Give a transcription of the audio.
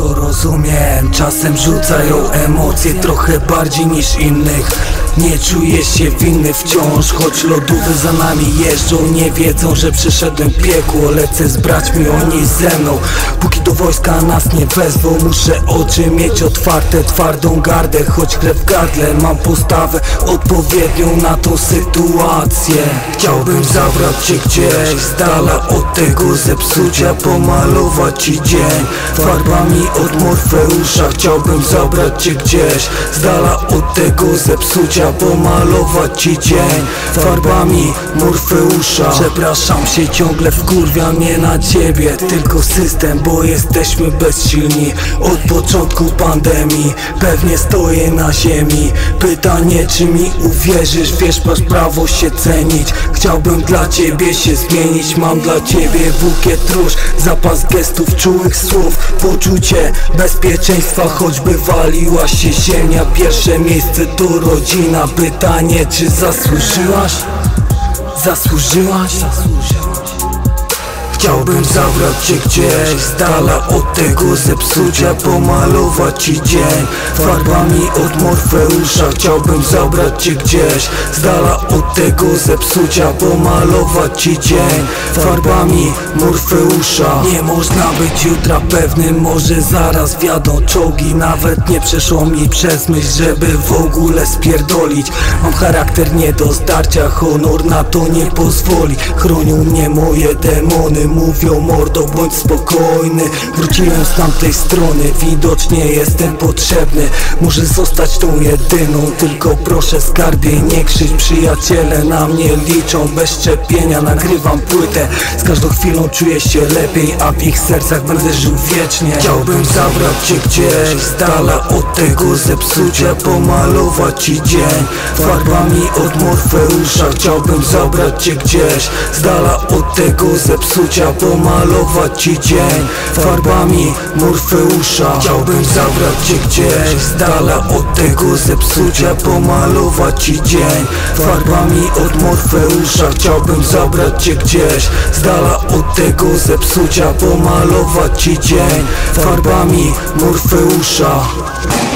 to rozumiem. Czasem rzucają emocje trochę bardziej niż innych. Nie czuję się winny wciąż, choć lodówy za nami jeżdżą. Nie wiedzą, że przeszedłem piekło. Lecę z braćmi, oni ze mną. Póki do wojska nas nie wezwą, muszę oczy mieć otwarte, twardą gardę, choć krew w gardle. Mam postawę odpowiednią na tą sytuację. Chciałbym zabrać cię gdzieś z dala od tego zepsucia, pomalować ci dzień farbami od Morfeusza. Chciałbym zabrać cię gdzieś z dala od tego zepsucia, pomalować ci dzień farbami Morfeusza. Przepraszam się, ciągle wkurwiam nie na ciebie, tylko system, bo jesteśmy bezsilni. Od początku pandemii pewnie stoję na ziemi. Pytanie, czy mi uwierzysz? Wiesz, masz prawo się cenić. Chciałbym dla ciebie się zmienić. Mam dla ciebie bukiet róż, zapas gestów, czułych słów, poczucie bezpieczeństwa, choćby waliła się ziemia. Pierwsze miejsce to rodzina. Pytanie, czy zasłużyłaś? Zasłużyłaś? Chciałbym zabrać cię gdzieś z dala od tego zepsucia, pomalować ci dzień farbami od Morfeusza. Chciałbym zabrać cię gdzieś z dala od tego zepsucia, pomalować ci dzień farbami Morfeusza. Nie można być jutra pewnym, może zaraz wjadą czołgi. Nawet nie przeszło mi przez myśl, żeby w ogóle spierdolić. Mam charakter nie do zdarcia, honor na to nie pozwoli. Chronią mnie moje demony, mówią mordo, bądź spokojny. Wróciłem z tamtej strony, widocznie jestem potrzebny. Może zostać tą jedyną, tylko proszę skarbie nie krzycz. Przyjaciele na mnie liczą, bez szczepienia nagrywam płytę. Z każdą chwilą czuję się lepiej, a w ich sercach będę żył wiecznie. Chciałbym zabrać cię gdzieś z dala od tego zepsucia, pomalować ci dzień farbami od Morfeusza. Chciałbym zabrać cię gdzieś z dala od tego zepsucia, pomalować ci dzień farbami Morfeusza. Chciałbym zabrać cię gdzieś z dala od tego zepsucia, pomalować ci dzień farbami od Morfeusza. Chciałbym zabrać cię gdzieś z dala od tego zepsucia, pomalować ci dzień farbami Morfeusza.